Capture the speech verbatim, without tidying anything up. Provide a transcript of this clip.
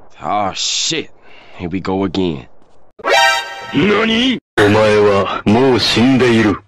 Oh shit. Here we go again. 何？お前はもう死んでいる。